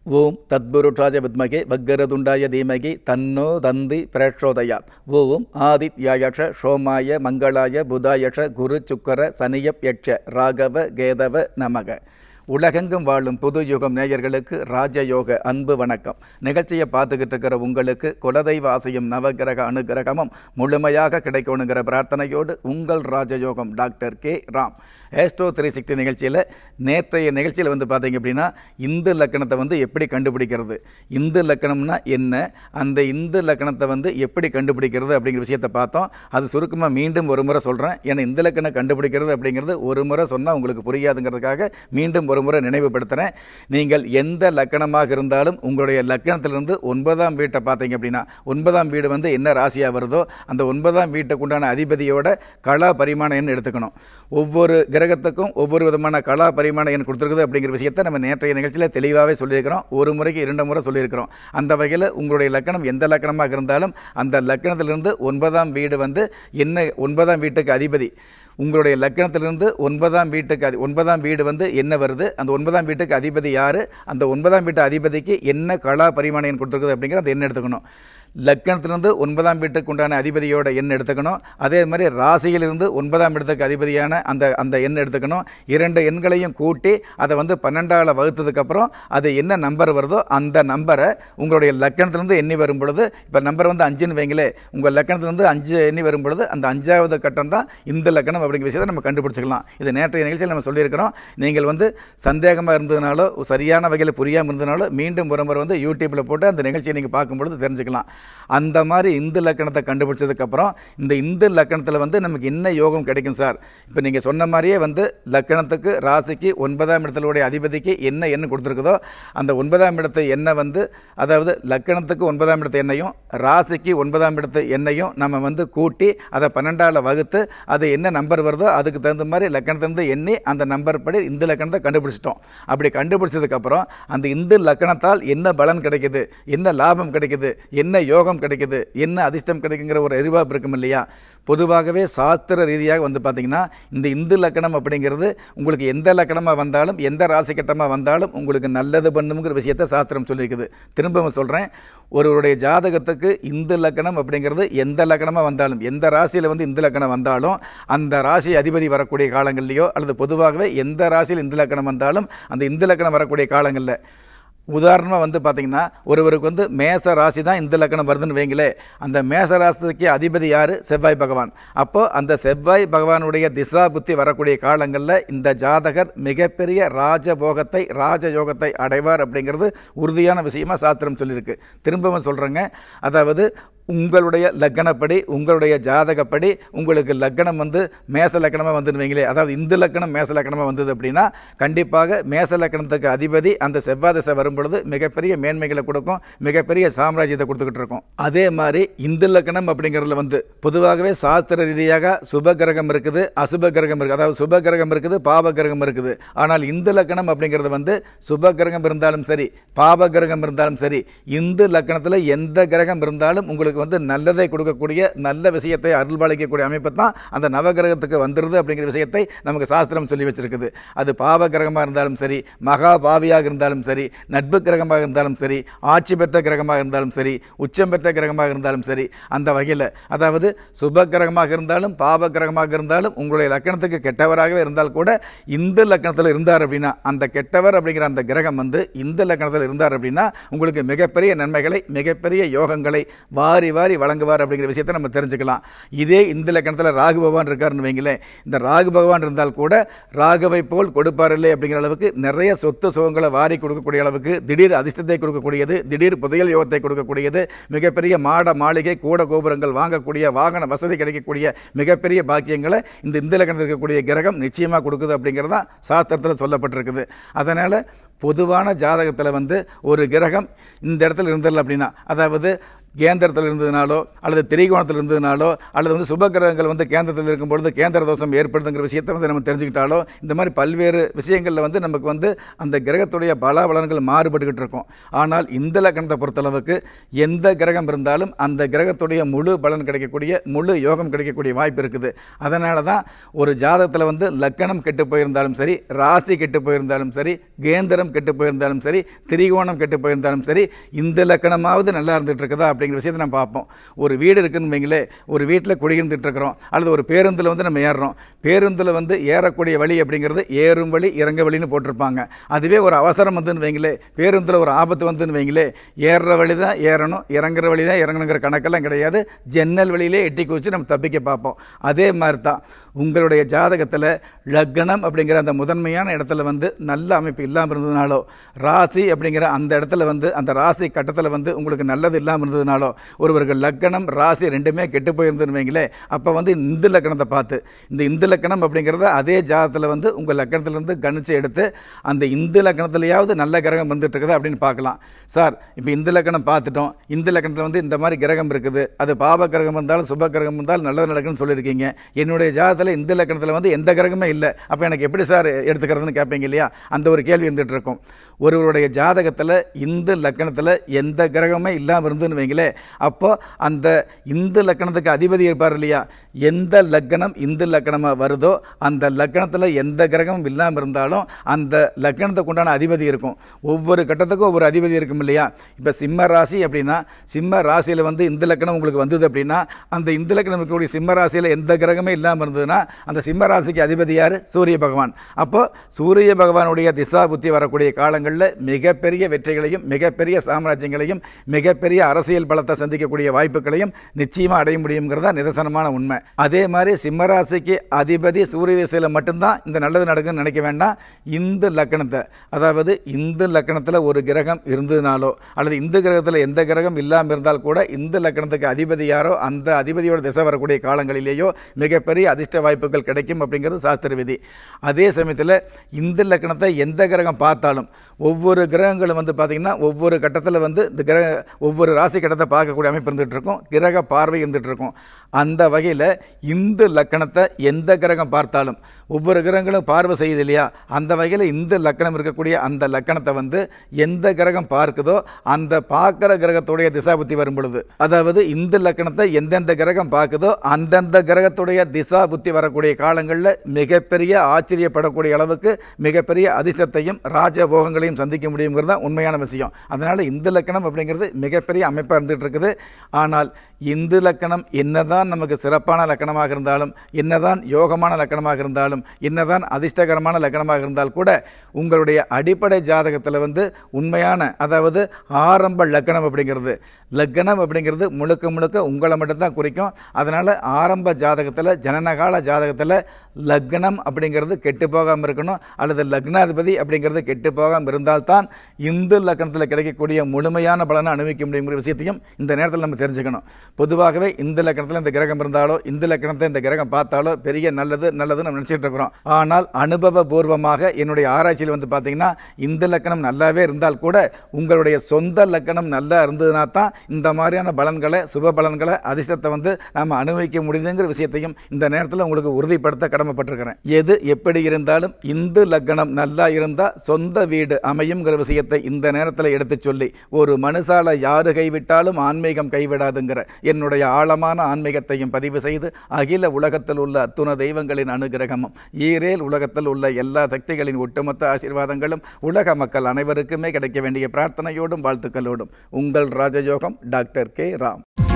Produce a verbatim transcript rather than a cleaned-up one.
ஓம் தத்புருஷாய வித்மகே வக்கரதுண்டாய தீமகி தன்னோ தந்தி பிரச்சோதயாத். ஓம் ஆதித்யாயஷ சோமாய மங்களாய புதாயஷ குரு சுக்கர சனியப் யட்ச ராகவ கேதவ நமக. உலகெங்கும் வாழும் புது யுகம் நேயர்களுக்கு ராஜயோக அன்பு வணக்கம். நிகழ்ச்சியை பார்த்துக்கிட்டு இருக்கிற உங்களுக்கு குலதெய்வ ஆசையும் நவகிரக அனுகிரகமும் முழுமையாக கிடைக்கணுங்கிற பிரார்த்தனையோடு உங்கள் ராஜயோகம் doctor K Ram. Astro three sixty நிகழ்ச்சியில் நேற்றைய நிகழ்ச்சியில் வந்து பார்த்தீங்க அப்படின்னா இந்து லக்கணத்தை வந்து எப்படி கண்டுபிடிக்கிறது, இந்து லக்கணம்னா என்ன, அந்த இந்து லக்கணத்தை வந்து எப்படி கண்டுபிடிக்கிறது அப்படிங்கிற விஷயத்தை பார்த்தோம். அது சுருக்கமாக மீண்டும் ஒரு முறை சொல்கிறேன். ஏன்னா இந்த லக்கணம் கண்டுபிடிக்கிறது அப்படிங்கிறது ஒரு முறை சொன்னால் உங்களுக்கு புரியாதுங்கிறதுக்காக மீண்டும் ஒரு முறை நினைவுபடுத்துகிறேன். நீங்கள் எந்த லக்கணமாக இருந்தாலும் உங்களுடைய லக்கணத்திலிருந்து ஒன்பதாம் வீட்டை பார்த்தீங்க அப்படின்னா ஒன்பதாம் வீடு வந்து என்ன ராசியாக வருதோ அந்த ஒன்பதாம் வீட்டுக்கு உண்டான அதிபதியோட கலா பரிமாண எண் எடுத்துக்கணும். ஒவ்வொரு கிரகத்துக்கும் ஒவ்வொரு விதமான கலா பரிமாண எண் கொடுத்துருக்குது அப்படிங்கிற விஷயத்தை நம்ம நேற்றைய நிகழ்ச்சியில் தெளிவாகவே சொல்லியிருக்கிறோம். ஒரு முறைக்கு இரண்டு முறை சொல்லியிருக்கிறோம். அந்த வகையில் உங்களுடைய லக்கணம் எந்த லக்கணமாக இருந்தாலும் அந்த லக்கணத்திலிருந்து ஒன்பதாம் வீடு வந்து என்ன, ஒன்பதாம் வீட்டுக்கு அதிபதி உங்களுடைய லக்கணத்திலிருந்து ஒன்பதாம் வீட்டுக்கு அதி ஒன்பதாம் வீடு வந்து என்ன வருது, அந்த ஒன்பதாம் வீட்டுக்கு அதிபதி யார், அந்த ஒன்பதாம் வீட்டு அதிபதிக்கு என்ன கலா பரிமாண எண் கொடுத்துருக்குது அப்படிங்கிற அந்த எண் எடுத்துக்கணும். லக்கணத்திலிருந்து ஒன்பதாம் வீட்டுக்கு உண்டான அதிபதியோட எண் எடுத்துக்கணும். அதே மாதிரி ராசியிலிருந்து ஒன்பதாம் இடத்துக்கு அதிபதியான அந்த அந்த எண் எடுத்துக்கணும். இரண்டு எண்களையும் கூட்டி அதை வந்து பன்னெண்டால் வகுத்ததுக்கப்புறம் அது என்ன நம்பர் வருதோ அந்த நம்பரை உங்களுடைய லக்கணத்திலிருந்து எண்ணி வரும் பொழுது, இப்போ நம்பர் வந்து அஞ்சுன்னு வைங்களே, உங்கள் லக்கணத்திலிருந்து அஞ்சு எண்ணி வரும் பொழுது அந்த அஞ்சாவது கட்டம் தான் இந்த லக்கணம் அப்படிங்கிற விஷயத்தை நம்ம கண்டுபிடிச்சிக்கலாம். இது நேற்றைய நிகழ்ச்சியில் நம்ம சொல்லியிருக்கிறோம். நீங்கள் வந்து சந்தேகமாக இருந்ததுனாலோ சரியான வகையில் புரியாமல் இருந்ததுனாலோ மீண்டும் ஒரு முறை வந்து யூடியூப்பில் போட்டு அந்த நிகழ்ச்சியை நீங்கள் பார்க்கும்பொழுது தெரிஞ்சுக்கலாம். அந்த மாதிரி இந்து லக்கணத்தை கண்டுபிடிச்சதுக்கப்புறம் இந்த இந்து லக்கணத்தில் வந்து நமக்கு என்ன யோகம் கிடைக்கும் சார், இப்போ நீங்கள் சொன்ன மாதிரியே வந்து லக்கணத்துக்கு ராசிக்கு ஒன்பதாம் இடத்தினுடைய அதிபதிக்கு என்ன எண்ணு கொடுத்துருக்குதோ அந்த ஒன்பதாம் இடத்து எண்ணெய் வந்து, அதாவது லக்கணத்துக்கு ஒன்பதாம் இடத்து எண்ணையும் ராசிக்கு ஒன்பதாம் இடத்து எண்ணையும் நம்ம வந்து கூட்டி அதை பன்னெண்டால் வகுத்து அது என்ன நம்பர் வருதோ அதுக்கு தகுந்த மாதிரி லக்கணத்திலிருந்து எண்ணி அந்த நம்பர் படி இந்து லக்கணத்தை கண்டுபிடிச்சிட்டோம். அப்படி கண்டுபிடிச்சதுக்கப்புறம் அந்த இந்து லக்கணத்தால் என்ன பலன் கிடைக்குது, என்ன லாபம் கிடைக்குது, என்ன யோகம் கிடைக்குது, என்ன அதிர்ஷ்டம் கிடைக்குங்கிற ஒரு எதிர்பார்ப்பு இருக்கும் இல்லையா. பொதுவாகவே சாஸ்திர ரீதியாக வந்து பார்த்திங்கன்னா இந்த இந்து லக்கணம் அப்படிங்கிறது உங்களுக்கு எந்த லக்கணமாக வந்தாலும் எந்த ராசி கட்டமாக வந்தாலும் உங்களுக்கு நல்லது பண்ணுங்கிற விஷயத்தை சாஸ்திரம் சொல்லியிருக்குது. திரும்பவும் சொல்கிறேன், ஒருவருடைய ஜாதகத்துக்கு இந்து லக்கணம் அப்படிங்கிறது எந்த லக்கணமாக வந்தாலும் எந்த ராசியில் வந்து இந்து லக்கணம் வந்தாலும் அந்த ராசி அதிபதி வரக்கூடிய காலங்கள்லையோ அல்லது பொதுவாகவே எந்த ராசியில் இந்து லக்கணம் வந்தாலும் அந்த இந்து லக்கணம் வரக்கூடிய காலங்களில், உதாரணமாக வந்து பார்த்திங்கன்னா ஒருவருக்கு வந்து மேச ராசி தான் இந்த லக்கணம் வருதுன்னு வைங்களே, அந்த மேச ராசிக்கு அதிபதி யார், செவ்வாய் பகவான். அப்போது அந்த செவ்வாய் பகவானுடைய திசா புத்தி வரக்கூடிய காலங்களில் இந்த ஜாதகர் மிகப்பெரிய ராஜபோகத்தை ராஜயோகத்தை அடைவார் அப்படிங்கிறது உறுதியான விஷயமாக சாஸ்திரம் சொல்லியிருக்கு. திரும்பவும் சொல்கிறேங்க, அதாவது உங்களுடைய லக்கணப்படி உங்களுடைய ஜாதகப்படி உங்களுக்கு லக்கணம் வந்து மேச லக்கணமாக வந்துன்னு வைங்களே, அதாவது இந்து லக்கணம் மேச லக்கணமாக வந்தது அப்படின்னா கண்டிப்பாக மேச லக்கணத்துக்கு அதிபதி அந்த செவ்வாய் திசை வரும் பொழுது மிகப்பெரிய மேன்மைகளை கொடுக்கும், மிகப்பெரிய சாம்ராஜ்யத்தை கொடுத்துக்கிட்டு இருக்கும். அதே மாதிரி இந்து லக்கணம் அப்படிங்கிறதுல வந்து பொதுவாகவே சாஸ்திர ரீதியாக சுப கிரகம் இருக்குது, அசுப கிரகம் இருக்குது, அதாவது சுப கிரகம் இருக்குது, பாப கிரகம் இருக்குது. ஆனால் இந்து லக்கணம் அப்படிங்கிறது வந்து சுப கிரகம் இருந்தாலும் சரி பாப கிரகம் இருந்தாலும் சரி இந்து லக்கணத்தில் எந்த கிரகம் இருந்தாலும் உங்களுக்கு வந்து நல்லதை கொடுக்கக்கூடிய நல்ல விஷயத்தை அருள்பாலிக்கக்கூடிய அமைப்பு தான் அந்த நவகிரகத்துக்கு வந்துடுது அப்படிங்கிற விஷயத்தை நமக்கு சாஸ்திரம் சொல்லி வச்சிருக்குது. அது பாவ கிரகமாக இருந்தாலும் சரி, மகா பாவியாக இருந்தாலும் சரி, நட்பு கிரகமாக இருந்தாலும் சரி, ஆட்சி பெற்ற கிரகமாக இருந்தாலும் சரி, உச்சம் பெற்ற கிரகமாக இருந்தாலும் சரி, அந்த வகையில் அதாவது சுப கிரகமாக இருந்தாலும் பாவ கிரகமாக இருந்தாலும் உங்களுடைய லக்கணத்துக்கு கெட்டவராகவே இருந்தால் கூட இந்த லக்கணத்தில் இருந்தார் அப்படின்னா அந்த கெட்டவர் அப்படிங்கிற அந்த கிரகம் வந்து இந்த லக்கணத்தில் இருந்தார் அப்படின்னா உங்களுக்கு மிகப்பெரிய நன்மைகளை மிகப்பெரிய யோகங்களை வாரி வாரி வழங்குவார் அப்படிங்கிற விஷயத்தை நம்ம தெரிஞ்சுக்கலாம். இதே இந்த லக்கணத்தில் ராகு பகவான் இருக்காருன்னு வைங்களேன், இந்த ராகு பகவான் இருந்தால் கூட ராகவை போல் கொடுப்பார் இல்லை அப்படிங்கிற அளவுக்கு நிறைய சொத்து சுகங்களை வாரி கொடுக்கக்கூடிய அளவுக்கு திடீர் அதிர்ஷ்டத்தை கொடுக்கக்கூடியது, திடீர் புதையல் யோகத்தை கொடுக்கக்கூடியது, மிகப்பெரிய மாட மாளிகை கூட கோபுரங்கள் வாங்கக்கூடிய வாகன வசதி கிடைக்கக்கூடிய மிகப்பெரிய பாக்கியங்களை இந்த இந்த லக்கணத்தில் இருக்கக்கூடிய கிரகம் நிச்சயமாக கொடுக்குது அப்படிங்கிறதா சாஸ்திரத்தில் சொல்லப்பட்டிருக்குது. அதனால் பொதுவான ஜாதகத்தில் வந்து ஒரு கிரகம் இந்த இடத்துல இருந்தல் அப்படின்னா, அதாவது கேந்திரத்தில் இருந்ததுனாலோ அல்லது திரிகோணத்தில் இருந்ததுனாலோ அல்லது வந்து சுபகிரகங்கள் வந்து கேந்திரத்தில் இருக்கும் பொழுது கேந்திர தோஷம் ஏற்படுதுங்கிற விஷயத்தை வந்து நம்ம தெரிஞ்சுக்கிட்டாலோ இந்த மாதிரி பல்வேறு விஷயங்களில் வந்து நமக்கு வந்து அந்த கிரகத்துடைய பலாபலன்கள் மாறுபட்டுக்கிட்டு இருக்கும். ஆனால் இந்த லக்னத்தை பொறுத்தளவுக்கு எந்த கிரகம் இருந்தாலும் அந்த கிரகத்துடைய முழு பலன் கிடைக்கக்கூடிய முழு யோகம் கிடைக்கக்கூடிய வாய்ப்பு இருக்குது. அதனால தான் ஒரு ஜாதகத்தில் வந்து லக்கணம் கெட்டு போயிருந்தாலும் சரி, ராசி கெட்டு போயிருந்தாலும் சரி, கேந்திரம் கெட்டு போயிருந்தாலும் சரி, திரிகோணம் கெட்டு போயிருந்தாலும் சரி, இந்த லக்கணமாவது நல்லா இருந்துகிட்டு இருக்குதா அப்படிங்கிற விஷயத்தை நம்ம பார்ப்போம். ஒரு வீடு இருக்குன்னு வைங்களே, ஒரு வீட்டில் குடியிருந்துட்டு இருக்கிறோம் அல்லது ஒரு பேருந்தில் வந்து நம்ம ஏறுறோம். பேருந்தில் வந்து ஏறக்கூடிய வழி அப்படிங்கிறது ஏறும் வழி இறங்க வழின்னு போட்டிருப்பாங்க. அதுவே ஒரு அவசரம் வந்துன்னு வைங்களே, பேருந்தில் ஒரு ஆபத்து வந்துன்னு வைங்களே, ஏறுற வழி தான் ஏறணும், இறங்குற வழி தான் இறங்கணுங்கிற கணக்கெல்லாம் கிடையாது. ஜன்னல் வழியிலே எட்டி குச்சி நம்ம தப்பிக்க பார்ப்போம். அதே மாதிரி தான் உங்களுடைய ஜாதகத்தில் லக்னம் அப்படிங்கிற அந்த முதன்மையான இடத்துல வந்து நல்ல அமைப்பு இல்லாமல் இருந்ததுனாலோ, ராசி அப்படிங்கிற அந்த இடத்துல வந்து அந்த ராசி கட்டத்தில் வந்து உங்களுக்கு நல்லது இல்லாமல் இருந்ததுனாலோ, ஒருவர்கள் லக்னம் ராசி ரெண்டுமே கெட்டு போயிருந்துன்னு வைங்களே, அப்போ வந்து இந்து லக்கணத்தை பார்த்து இந்த இந்து லக்கணம் அப்படிங்கிறத அதே ஜாதகத்தில் வந்து உங்கள் லக்கணத்திலேருந்து கணிச்சு எடுத்து அந்த இந்து லக்கணத்துலையாவது நல்ல கிரகம் வந்துட்டு இருக்குது அப்படின்னு பார்க்கலாம். சார் இப்போ இந்து லக்கணம் பார்த்துட்டோம், இந்து லக்கணத்தில் வந்து இந்த மாதிரி கிரகம் இருக்குது, அது பாப கிரகம் இருந்தாலும் சுப கிரகம் இருந்தாலும் நல்லது நடக்குன்னு சொல்லியிருக்கீங்க. என்னுடைய ஜாதகத்தில் இந்த லக்கணத்தில் வந்து எந்த கிரகமே இல்லை, அப்போ எனக்கு எப்படி சார் எடுத்துக்கிறதுன்னு கேட்பீங்க இல்லையா? அந்த ஒரு கேள்வி இருந்துகிட்டு இருக்கும். ஒருவருடைய ஜாதகத்தில் இந்த லக்கணத்தில் எந்த கிரகமே இல்லாமல் இருந்துன்னு வைங்களே, அப்போ அந்த இந்த லக்கணத்துக்கு அதிபதி இருப்பார் இல்லையா, எந்த லக்கணம் இந்து லக்கணமாக வருதோ அந்த லக்கணத்தில் எந்த கிரகமும் இல்லாமல் இருந்தாலும் அந்த லக்கணத்துக்கு உண்டான அதிபதி இருக்கும். ஒவ்வொரு கட்டத்துக்கும் ஒவ்வொரு அதிபதி இருக்கும் இல்லையா? இப்போ சிம்ம ராசி அப்படின்னா சிம்ம ராசியில் வந்து இந்த லக்கணம் உங்களுக்கு வந்தது அப்படின்னா அந்த இந்த லக்கணம் இருக்கக்கூடிய சிம்ம ராசியில் எந்த கிரகமே இல்லாமல் இருந்ததுன்னா அந்த சிம்ம ராசிக்கு அதிபதி யார்? சூரிய பகவான். அப்போ சூரிய பகவானுடைய திசா புத்தி வரக்கூடிய காலங்களில் மிகப்பெரிய வெற்றிகளையும் மிகப்பெரிய சாம்ராஜ்யங்களையும் மிகப்பெரிய அரசியல் பலத்தை சந்திக்கக்கூடிய வாய்ப்புகளையும் நிச்சயமாக அடைய முடியுங்கிறதா நிதர்சனமான உண்மை. அதே மாதிரி சிம்மராசிக்கு அதிபதி சூரிய திசையில் மட்டும்தான் இந்த நல்லது நடக்குன்னு நினைக்க வேண்டாம். இந்து லக்கணத்தை, அதாவது இந்து லக்கணத்தில் ஒரு கிரகம் இருந்ததுனாலோ அல்லது இந்த கிரகத்தில் எந்த கிரகம் இல்லாமல் இருந்தால் கூட இந்த லக்கணத்துக்கு அதிபதி யாரோ அந்த அதிபதியோட திசை வரக்கூடிய காலங்களிலேயோ மிகப்பெரிய அதிர்ஷ்ட வாய்ப்புகள் கிடைக்கும் அப்படிங்கிறது சாஸ்திர விதி. அதே சமயத்தில் இந்த லக்கணத்தை எந்த கிரகம் பார்த்தாலும் ஒவ்வொரு கிரகங்களும் வந்து பார்த்திங்கன்னா ஒவ்வொரு கட்டத்தில் வந்து இந்த கிரக ஒவ்வொரு ராசி கட்டத்தை பார்க்கக்கூடிய அமைப்பு இருந்துகிட்டு இருக்கும், கிரக பார்வை இருந்துகிட்டு இருக்கும். அந்த வகையில் இந்த லக்கணத்தை எந்த கிரகம் பார்த்தாலும் ஒவ்வொரு கிரகங்களும் பார்வை செய்யுது இல்லையா, அந்த வகையில் இந்த லக்கணம் இருக்கக்கூடிய அந்த லக்கணத்தை வந்து எந்த கிரகம் பார்க்குதோ அந்த பார்க்குற கிரகத்துடைய திசா புத்தி வரும் பொழுது, அதாவது இந்த லக்கணத்தை எந்தெந்த கிரகம் பார்க்குதோ அந்தந்த கிரகத்துடைய திசா புத்தி வரக்கூடிய காலங்களில் மிகப்பெரிய ஆச்சரியப்படக்கூடிய அளவுக்கு மிகப்பெரிய அதிர்ஷ்டத்தையும் ராஜபோகங்களையும் சந்திக்க முடியுங்கிறது தான் உண்மையான விஷயம். அதனால் இந்த லக்கணம் அப்படிங்கிறது மிகப்பெரிய அமைப்பாக இருந்துகிட்டு இருக்குது. ஆனால் இந்து லக்கணம் என்னதான் நமக்கு சிறப்பான லக்கணமாக இருந்தாலும், என்னதான் யோகமான லக்கணமாக இருந்தாலும், என்னதான் அதிர்ஷ்டகரமான லக்கணமாக இருந்தால் கூட உங்களுடைய அடிப்படை ஜாதகத்தில் வந்து உண்மையான, அதாவது ஆரம்ப லக்கணம் அப்படிங்கிறது லக்கணம் அப்படிங்கிறது முழுக்க முழுக்க உங்களை மட்டும்தான் குறிக்கும். அதனால் ஆரம்ப ஜாதகத்தில் ஜனனகால ஜாதகத்தில் லக்னம் அப்படிங்கிறது கெட்டு போகாமல் இருக்கணும், அல்லது லக்னாதிபதி அப்படிங்கிறது கெட்டு போகாமல் இருந்தால்தான் இந்து லக்கணத்தில் கிடைக்கக்கூடிய முழுமையான பலனை அனுபவிக்க முடியுங்கிற விஷயத்தையும் இந்த நேரத்தில் நம்ம தெரிஞ்சுக்கணும். பொதுவாகவே இந்த லக்கணத்தில் இந்த கிரகம் இருந்தாலோ இந்த லக்கணத்தை இந்த கிரகம் பார்த்தாலோ பெரிய நல்லது நல்லதுன்னு நம்ம நினச்சிட்டு இருக்கிறோம். ஆனால் அனுபவபூர்வமாக என்னுடைய ஆராய்ச்சியில் வந்து பார்த்தீங்கன்னா இந்த லக்கணம் நல்லாவே இருந்தால் கூட உங்களுடைய சொந்த லக்கணம் நல்லா இருந்ததுனா தான் இந்த மாதிரியான பலன்களை சுப பலன்களை அதிர்ஷ்டத்தை வந்து நாம் அனுபவிக்க முடியுதுங்கிற விஷயத்தையும் இந்த நேரத்தில் உங்களுக்கு உறுதிப்படுத்த கடமைப்பட்டிருக்கிறேன். எது எப்படி இருந்தாலும் இந்து லக்கணம் நல்லா இருந்தால் சொந்த வீடு அமையுங்கிற விஷயத்தை இந்த நேரத்தில் எடுத்து சொல்லி, ஒரு மனுஷால யாரு கைவிட்டாலும் ஆன்மீகம் கைவிடாதுங்கிற என்னுடைய ஆழமான ஆன்மீகத்தையும் பதிவு செய்து அகில உலகத்தில் உள்ள அத்துண தெய்வங்களின் அனுகிரகமும் ஈரேல் உலகத்தில் உள்ள எல்லா சக்திகளின் ஒட்டுமொத்த ஆசீர்வாதங்களும் உலக மக்கள் அனைவருக்குமே கிடைக்க வேண்டிய பிரார்த்தனையோடும் வாழ்த்துக்களோடும் உங்கள் ராஜயோகம் டாக்டர் கே ராம்.